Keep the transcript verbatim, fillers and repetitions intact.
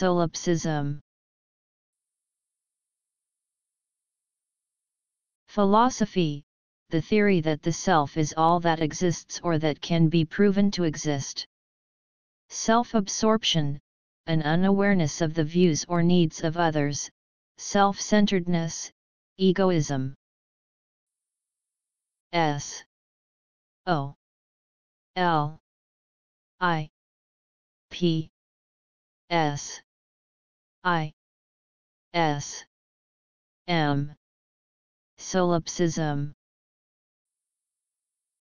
Solipsism. Philosophy, the theory that the self is all that exists or that can be proven to exist. Self-absorption, an unawareness of the views or needs of others, self-centeredness, egoism. S O L I P S I S M. Solipsism.